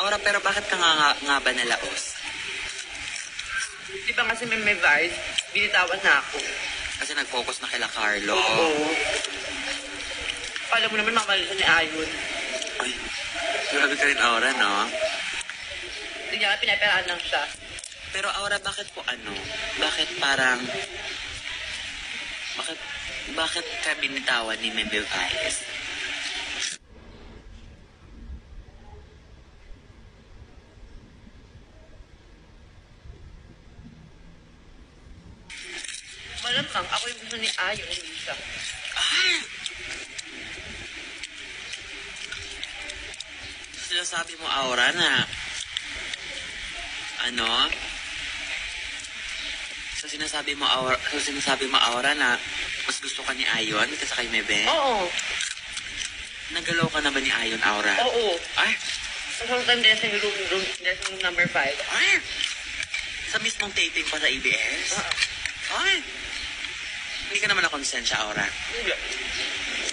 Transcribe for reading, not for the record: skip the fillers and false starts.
Aura, pero bakit ka nga ba nalaos? Di ba kasi may vibe, binitawan na ako. Kasi nag-focus na kila Carlo. Oo. Alam mo naman, mamalito ni Ayon. Ay, grabe ka rin, Aura, no? Hindi niya pinaperaan lang siya. Pero Aura, bakit po ano? Bakit parang... Bakit ka binitawan ni Mabel Vice? Malamang, ako yung gusto ni Ayon, hindi siya. Ay! Sinasabi mo, Aura, na... Ano? Sinasabi mo, Aura, na mas gusto ka ni Ayon kaysa kay Mebe? Oo. Nagalaw ka na ba ni Ayon, Aura? Oo. Ay! Sa sometime dressing room number 5. Ay! Sa mismong taping pa sa ABS? Ay! Hindi ka naman na-consent siya, Aura. Hindi.